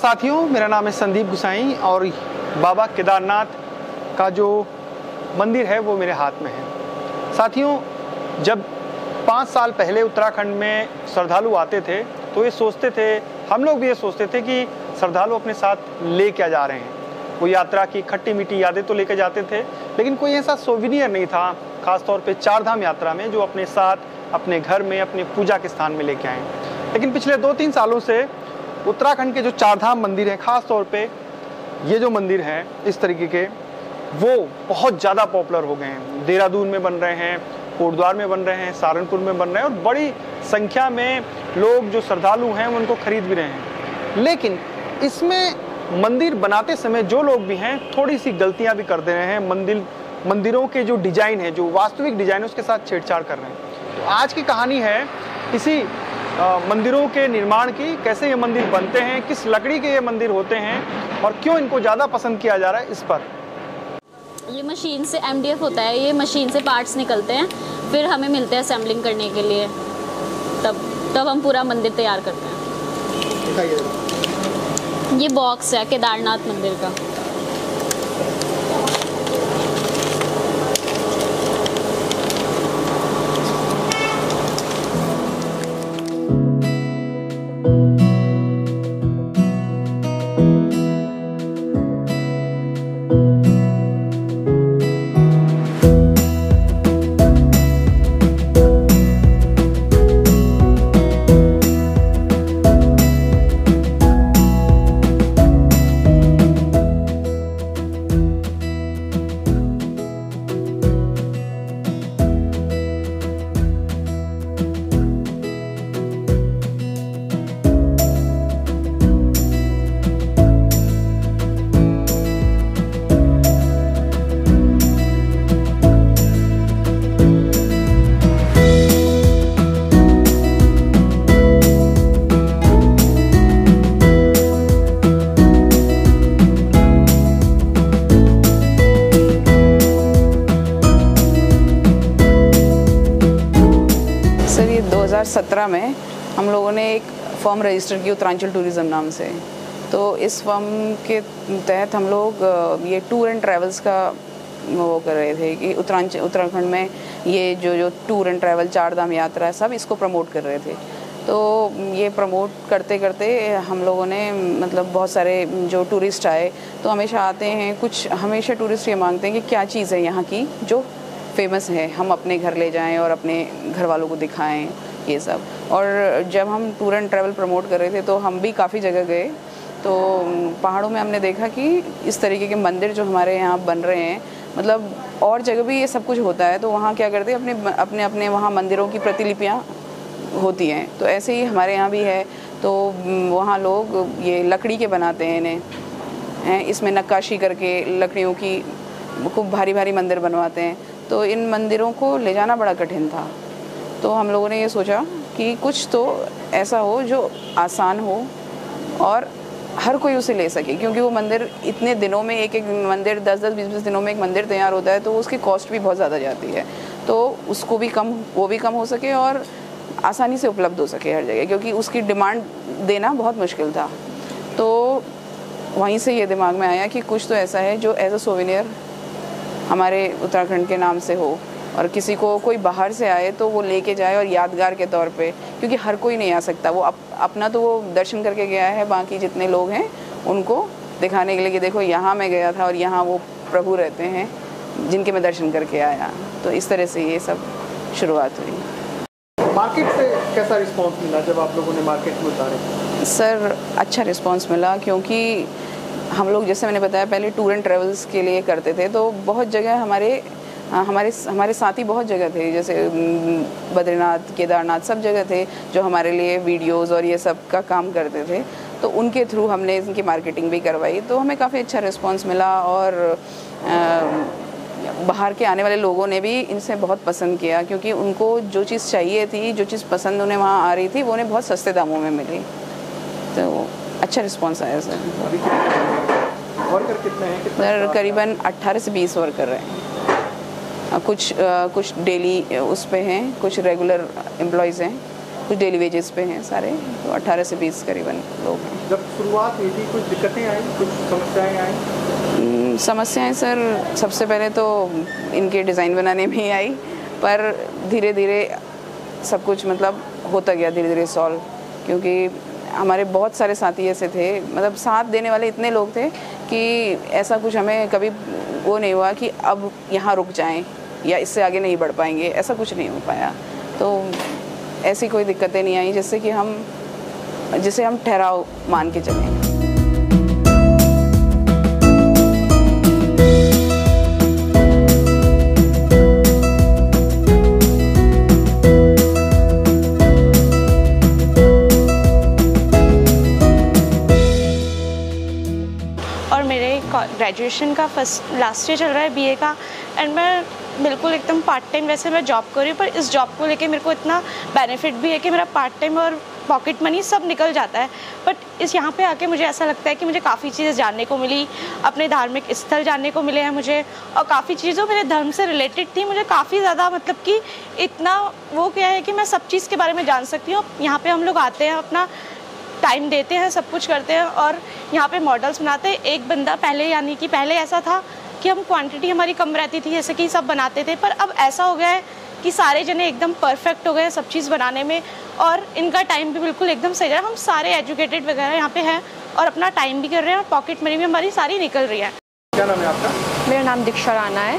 साथियों, मेरा नाम है संदीप गुसाई और बाबा केदारनाथ का जो मंदिर है वो मेरे हाथ में है। साथियों, जब 5 साल पहले उत्तराखंड में श्रद्धालु आते थे तो ये सोचते थे, हम लोग भी ये सोचते थे कि श्रद्धालु अपने साथ ले क्या जा रहे हैं। वो यात्रा की खट्टी मीठी यादें तो लेके जाते थे, लेकिन कोई ऐसा सोविनियर नहीं था, खासतौर पे 4 धाम यात्रा में, जो अपने साथ अपने घर में अपने पूजा के स्थान में लेके आए। लेकिन पिछले 2-3 सालों से उत्तराखंड के जो 4 धाम मंदिर हैं, खास तौर पे ये जो मंदिर हैं इस तरीके के, वो बहुत ज़्यादा पॉपुलर हो गए हैं। देहरादून में बन रहे हैं, कोटद्वार में बन रहे हैं, सहारनपुर में बन रहे हैं और बड़ी संख्या में लोग जो श्रद्धालु हैं वो उनको खरीद भी रहे हैं। लेकिन इसमें मंदिर बनाते समय जो लोग भी हैं थोड़ी सी गलतियां भी कर दे रहे हैं। मंदिरों के जो डिजाइन है, जो वास्तविक डिजाइन है, उसके साथ छेड़छाड़ कर रहे हैं। तो आज की कहानी है इसी मंदिरों के निर्माण की, कैसे ये मंदिर बनते हैं, किस लकड़ी के ये मंदिर होते हैं और क्यों इनको ज़्यादा पसंद किया जा रहा है, इस पर। ये मशीन से MDF होता है, ये मशीन से पार्ट्स निकलते हैं, फिर हमें मिलते हैं असेंबलिंग करने के लिए, तब हम पूरा मंदिर तैयार करते हैं। ये बॉक्स है केदारनाथ मंदिर का। सर, ये 2017 में हम लोगों ने एक फर्म रजिस्टर की उत्तरांचल टूरिज़्म नाम से। तो इस फर्म के तहत हम लोग ये टूर एंड ट्रैवल्स का वो कर रहे थे कि उत्तराखंड में ये जो टूर एंड ट्रैवल 4 धाम यात्रा है, सब इसको प्रमोट कर रहे थे। तो ये प्रमोट करते करते हम लोगों ने मतलब बहुत सारे जो टूरिस्ट आए तो हमेशा आते हैं, कुछ हमेशा टूरिस्ट ये मांगते हैं कि क्या चीज़ है यहाँ की जो फेमस है, हम अपने घर ले जाएं और अपने घर वालों को दिखाएं, ये सब। और जब हम टूर एंड ट्रैवल प्रमोट कर रहे थे तो हम भी काफ़ी जगह गए। तो पहाड़ों में हमने देखा कि इस तरीके के मंदिर जो हमारे यहाँ बन रहे हैं, मतलब और जगह भी ये सब कुछ होता है, तो वहाँ क्या करते हैं, अपने वहाँ मंदिरों की प्रतिलिपियाँ होती हैं। तो ऐसे ही हमारे यहाँ भी है। तो वहाँ लोग ये लकड़ी के बनाते हैं इन्हें, इसमें नक्काशी करके लकड़ियों की खूब भारी भारी मंदिर बनवाते हैं। तो इन मंदिरों को ले जाना बड़ा कठिन था। तो हम लोगों ने ये सोचा कि कुछ तो ऐसा हो जो आसान हो और हर कोई उसे ले सके, क्योंकि वो मंदिर इतने दिनों में एक मंदिर 10-10, 20-20 दिनों में एक मंदिर तैयार होता है, तो उसकी कॉस्ट भी बहुत ज़्यादा जाती है। तो उसको भी वो भी कम हो सके और आसानी से उपलब्ध हो सके हर जगह, क्योंकि उसकी डिमांड देना बहुत मुश्किल था। तो वहीं से ये दिमाग में आया कि कुछ तो ऐसा है जो एज अ सोविनियर हमारे उत्तराखंड के नाम से हो और किसी को कोई बाहर से आए तो वो लेके जाए और यादगार के तौर पे, क्योंकि हर कोई नहीं आ सकता। वो अपना तो वो दर्शन करके गया है, बाकी जितने लोग हैं उनको दिखाने के लिए कि देखो यहाँ मैं गया था और यहाँ वो प्रभु रहते हैं जिनके मैं दर्शन करके आया। तो इस तरह से ये सब शुरुआत हुई। मार्केट से कैसा रिस्पॉन्स मिला जब आप लोगों ने मार्केट में उतारे? सर, अच्छा रिस्पॉन्स मिला, क्योंकि हम लोग, जैसे मैंने बताया, पहले टूर एंड ट्रैवल्स के लिए करते थे। तो बहुत जगह हमारे साथी बहुत जगह थे, जैसे बद्रीनाथ, केदारनाथ, सब जगह थे जो हमारे लिए वीडियोस और ये सब का काम करते थे। तो उनके थ्रू हमने इनकी मार्केटिंग भी करवाई, तो हमें काफ़ी अच्छा रिस्पॉन्स मिला। और बाहर के आने वाले लोगों ने भी इनसे बहुत पसंद किया, क्योंकि उनको जो चीज़ चाहिए थी, जो चीज़ पसंद उन्हें वहाँ आ रही थी, वो उन्हें बहुत सस्ते दामों में मिली। तो अच्छा रिस्पॉन्स आया सर। वर्कर कितने हैं? सर, करीबन 18 से 20 वर्कर हैं। कुछ डेली उस पे हैं, कुछ रेगुलर एम्प्लॉयज़ हैं। कुछ डेली वेजेस पे हैं सारे, तो 18 से 20 करीबन लोग हैं। जब शुरुआत हुई थी कुछ दिक्कतें आई, कुछ समस्याएं आई? समस्याएं सर सबसे पहले तो इनके डिज़ाइन बनाने में ही आई, पर धीरे धीरे सब कुछ मतलब होता गया धीरे धीरे सॉल्व, क्योंकि हमारे बहुत सारे साथी ऐसे थे, मतलब साथ देने वाले इतने लोग थे कि ऐसा कुछ हमें कभी वो नहीं हुआ कि अब यहाँ रुक जाएं या इससे आगे नहीं बढ़ पाएंगे, ऐसा कुछ नहीं हो पाया। तो ऐसी कोई दिक्कतें नहीं आई जिसे हम ठहराव मान के चलें। और मेरे ग्रेजुएशन का लास्ट ईयर चल रहा है बीए का, एंड मैं बिल्कुल एकदम पार्ट टाइम, वैसे मैं जॉब कर रही हूँ, पर इस जॉब को लेके मेरे को इतना बेनिफिट भी है कि मेरा पार्ट टाइम और पॉकेट मनी सब निकल जाता है। बट इस यहाँ पे आके मुझे ऐसा लगता है कि मुझे काफ़ी चीज़ें जानने को मिली, अपने धार्मिक स्थल जानने को मिले हैं मुझे, और काफ़ी चीज़ों मेरे धर्म से रिलेटेड थी, मुझे काफ़ी ज़्यादा मतलब कि इतना वो क्या है कि मैं सब चीज़ के बारे में जान सकती हूँ। यहाँ पर हम लोग आते हैं, अपना टाइम देते हैं, सब कुछ करते हैं, और यहाँ पे मॉडल्स बनाते हैं। एक बंदा पहले, यानी कि पहले ऐसा था कि हम क्वांटिटी हमारी कम रहती थी, जैसे कि सब बनाते थे, पर अब ऐसा हो गया है कि सारे जने एकदम परफेक्ट हो गए हैं सब चीज़ बनाने में, और इनका टाइम भी बिल्कुल एकदम सही है। हम सारे एजुकेटेड वगैरह यहाँ पे हैं और अपना टाइम भी कर रहे हैं, और पॉकेट मनी भी हमारी सारी निकल रही है। क्या नाम है आपका? मेरा नाम दीक्षा राणा है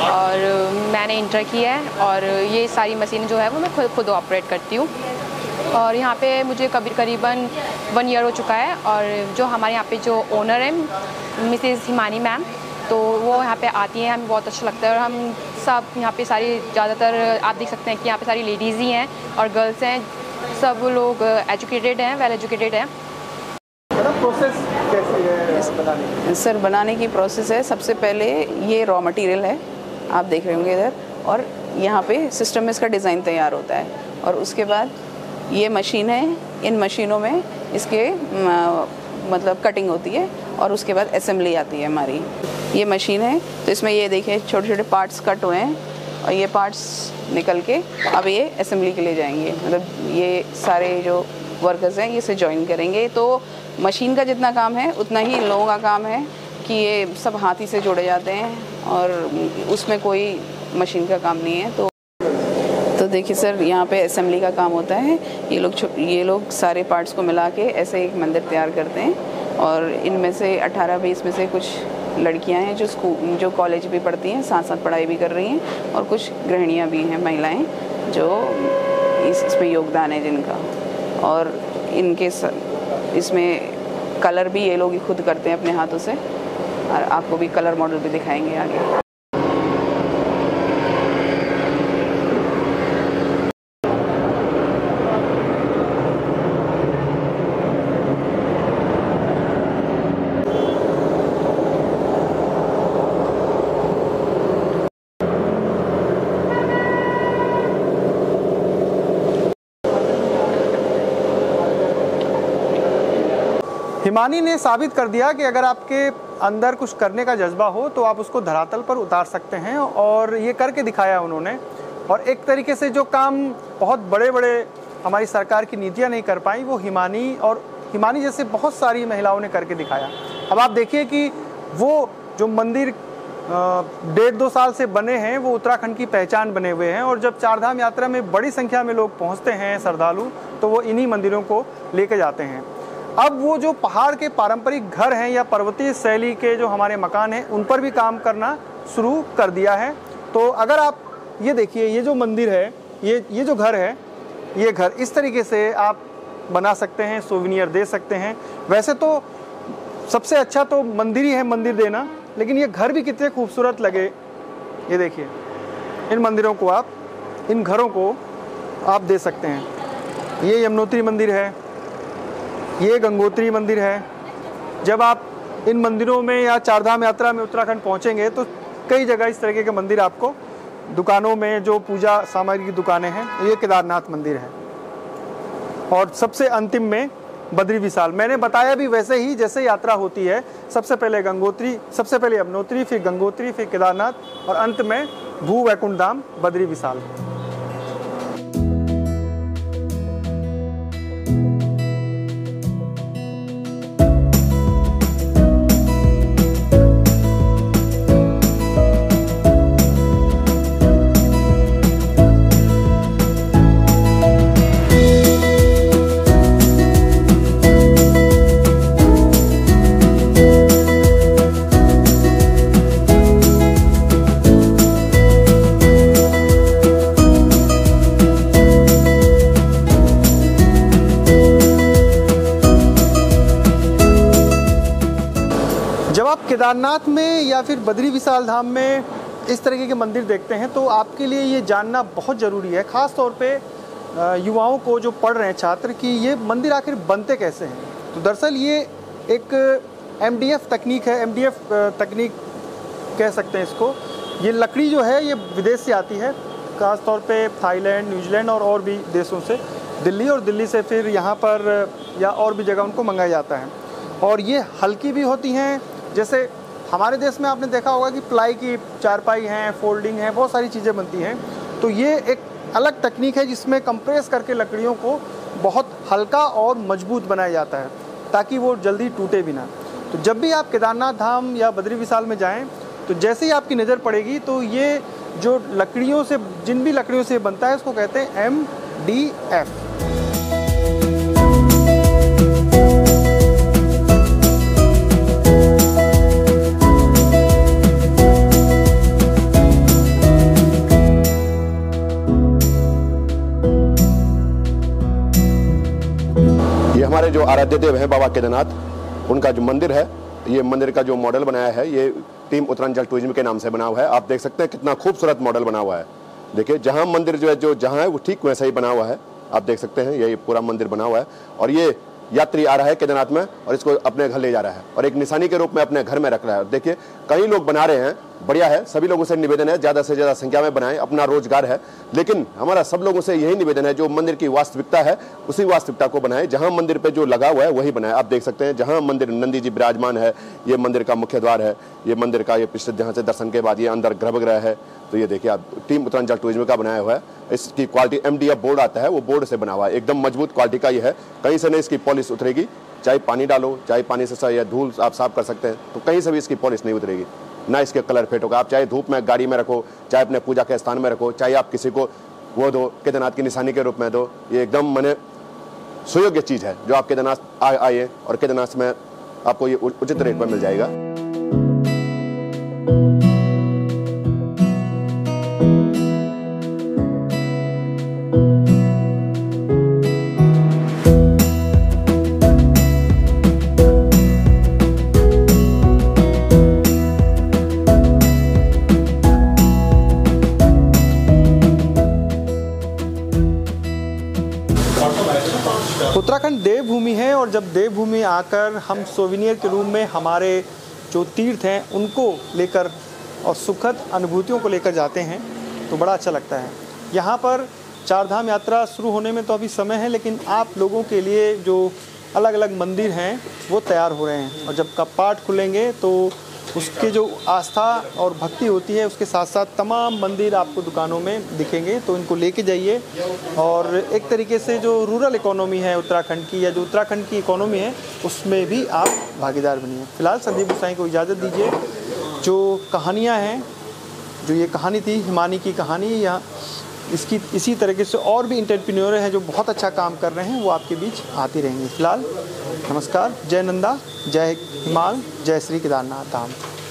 और मैंने इंटर किया है, और ये सारी मशीन जो है वो मैं खुद ऑपरेट करती हूँ। और यहाँ पे मुझे करीबन 1 ईयर हो चुका है, और जो हमारे यहाँ पे जो ओनर है मिसेज़ हिमानी मैम, तो वो यहाँ पे आती हैं, हमें बहुत अच्छा लगता है। और हम सब यहाँ पे सारी ज़्यादातर आप देख सकते हैं कि यहाँ पे सारी लेडीज़ ही हैं और गर्ल्स हैं, सब लोग एजुकेटेड हैं, वेल एजुकेटेड हैं। प्रोसेस कैसी है बनाने की? सर बनाने की प्रोसेस है, सबसे पहले ये रॉ मटेरियल है, आप देख रहे होंगे इधर, और यहाँ पे सिस्टम में इसका डिज़ाइन तैयार होता है, और उसके बाद ये मशीन है, इन मशीनों में इसके मतलब कटिंग होती है, और उसके बाद असेंबली आती है हमारी। ये मशीन है, तो इसमें ये देखिए छोटे छोटे पार्ट्स कट हुए हैं, और ये पार्ट्स निकल के अब ये असेंबली के लिए जाएंगे, मतलब ये सारे जो वर्कर्स हैं ये इसे ज्वाइन करेंगे। तो मशीन का जितना काम है उतना ही लोगों का काम है कि ये सब हाथ ही से जोड़े जाते हैं, और उसमें कोई मशीन का काम नहीं है। तो देखिए सर, यहाँ पे असेंबली का काम होता है। ये लोग सारे पार्ट्स को मिला के ऐसे एक मंदिर तैयार करते हैं, और इनमें से 18-20 में से कुछ लड़कियां हैं जो कॉलेज भी पढ़ती हैं, साथ साथ पढ़ाई भी कर रही हैं, और कुछ गृहिणियाँ भी हैं, महिलाएं जो इसमें योगदान है जिनका। और इनके इसमें कलर भी ये लोग ही खुद करते हैं अपने हाथों से, और आपको भी कलर मॉडल भी दिखाएंगे आगे। हिमानी ने साबित कर दिया कि अगर आपके अंदर कुछ करने का जज्बा हो तो आप उसको धरातल पर उतार सकते हैं, और ये करके दिखाया उन्होंने। और एक तरीके से जो काम बहुत बड़े बड़े हमारी सरकार की नीतियां नहीं कर पाई, वो हिमानी जैसे बहुत सारी महिलाओं ने करके दिखाया। अब आप देखिए कि वो जो मंदिर 1.5-2 साल से बने हैं, वो उत्तराखंड की पहचान बने हुए हैं, और जब चारधाम यात्रा में बड़ी संख्या में लोग पहुँचते हैं श्रद्धालु, तो वो इन्हीं मंदिरों को लेके जाते हैं। अब वो जो पहाड़ के पारंपरिक घर हैं या पर्वतीय शैली के जो हमारे मकान हैं, उन पर भी काम करना शुरू कर दिया है। तो अगर आप ये देखिए, ये जो मंदिर है, ये जो घर है, ये घर इस तरीके से आप बना सकते हैं, सोविनियर दे सकते हैं। वैसे तो सबसे अच्छा तो मंदिर ही है, मंदिर देना, लेकिन ये घर भी कितने खूबसूरत लगे। ये देखिए, इन मंदिरों को आप, इन घरों को आप दे सकते हैं। ये यमुनोत्री मंदिर है, ये गंगोत्री मंदिर है। जब आप इन मंदिरों में या चारधाम यात्रा में उत्तराखंड पहुंचेंगे तो कई जगह इस तरीके के मंदिर आपको दुकानों में, जो पूजा सामग्री की दुकानें हैं, ये केदारनाथ मंदिर है। और सबसे अंतिम में बद्री विशाल। मैंने बताया भी वैसे ही जैसे यात्रा होती है, सबसे पहले गंगोत्री, सबसे पहले यमुनोत्री, फिर गंगोत्री, फिर केदारनाथ, और अंत में भू वैकुंठ धाम बद्री विशाल। जब आप केदारनाथ में या फिर बद्री विशाल धाम में इस तरीके के मंदिर देखते हैं तो आपके लिए ये जानना बहुत ज़रूरी है, ख़ास तौर पे युवाओं को जो पढ़ रहे हैं छात्र, कि ये मंदिर आखिर बनते कैसे हैं। तो दरअसल ये एक MDF तकनीक है, MDF तकनीक कह सकते हैं इसको। ये लकड़ी जो है ये विदेश से आती है, ख़ास तौर पे थाईलैंड, न्यूजीलैंड और भी देशों से, दिल्ली से फिर यहाँ पर या और भी जगह उनको मंगाया जाता है। और ये हल्की भी होती हैं, जैसे हमारे देश में आपने देखा होगा कि प्लाई की चारपाई हैं, फोल्डिंग है, बहुत सारी चीज़ें बनती हैं। तो ये एक अलग तकनीक है जिसमें कंप्रेस करके लकड़ियों को बहुत हल्का और मजबूत बनाया जाता है ताकि वो जल्दी टूटे भी ना। तो जब भी आप केदारनाथ धाम या बद्री विशाल में जाएं तो जैसे ही आपकी नज़र पड़ेगी तो ये जो लकड़ियों से, जिन भी लकड़ियों से बनता है उसको कहते हैं MDF। ये हमारे जो आराध्य देव हैं बाबा केदारनाथ, उनका जो मंदिर है, ये मंदिर का जो मॉडल बनाया है ये टीम उत्तरांचल टूरिज्म के नाम से बना हुआ है। आप देख सकते हैं कितना खूबसूरत मॉडल बना हुआ है। देखिए जहाँ मंदिर जो है, जो जहाँ है वो ठीक वैसा ही बना हुआ है। आप देख सकते हैं ये पूरा मंदिर बना हुआ है और ये यात्री आ रहा है केदारनाथ में और इसको अपने घर ले जा रहा है और एक निशानी के रूप में अपने घर में रख रहा है। देखिए कई लोग बना रहे हैं, बढ़िया है। सभी लोगों से निवेदन है ज़्यादा से ज़्यादा संख्या में बनाएं, अपना रोजगार है। लेकिन हमारा सब लोगों से यही निवेदन है, जो मंदिर की वास्तविकता है उसी वास्तविकता को बनाएं। जहाँ मंदिर पे जो लगा हुआ है वही बनाएं। आप देख सकते हैं जहाँ मंदिर नंदी जी विराजमान है, ये मंदिर का मुख्य द्वार है। ये मंदिर का ये पिछले जहाँ से दर्शन के बाद ये अंदर गर्भगृह है। तो ये देखिए आप, टीम उत्तरांचल टूरिज्म का बनाया हुआ है। इसकी क्वालिटी MDF बोर्ड आता है, वो बोर्ड से बना हुआ है, एकदम मजबूत क्वालिटी का ये है। कहीं से नहीं इसकी पॉलिश उतरेगी, चाहे पानी डालो, चाहे पानी से या धूल आप साफ कर सकते हैं, तो कहीं से भी इसकी पॉलिश नहीं उतरेगी, ना इसके कलर फेड होगा। आप चाहे धूप में गाड़ी में रखो, चाहे अपने पूजा के स्थान में रखो, चाहे आप किसी को वो दो, केदारनाथ की निशानी के रूप में दो, ये एकदम मने सुयोग्य चीज़ है। जो आप केदारनाथ आइए और केदारनाथ में आपको ये उचित रेट पर मिल जाएगा। उत्तराखंड देवभूमि है और जब देवभूमि आकर हम सोविनियर के रूप में हमारे जो तीर्थ हैं उनको लेकर और सुखद अनुभूतियों को लेकर जाते हैं तो बड़ा अच्छा लगता है। यहाँ पर चारधाम यात्रा शुरू होने में तो अभी समय है, लेकिन आप लोगों के लिए जो अलग अलग मंदिर हैं वो तैयार हो रहे हैं और जब कपाट खुलेंगे तो उसके जो आस्था और भक्ति होती है उसके साथ साथ तमाम मंदिर आपको दुकानों में दिखेंगे। तो इनको लेके जाइए और एक तरीके से जो रूरल इकोनॉमी है उत्तराखंड की, या जो उत्तराखंड की इकोनॉमी है, उसमें भी आप भागीदार बनिए। फ़िलहाल संदीप गोसाई को इजाज़त दीजिए। जो कहानियाँ हैं, जो ये कहानी थी हिमानी की कहानी, या इसकी इसी तरीके से और भी एंटरप्रेन्योर हैं जो बहुत अच्छा काम कर रहे हैं, वो आपके बीच आती रहेंगी। फ़िलहाल नमस्कार, जय नंदा, जय हिमाल, जय श्री केदारनाथ धाम।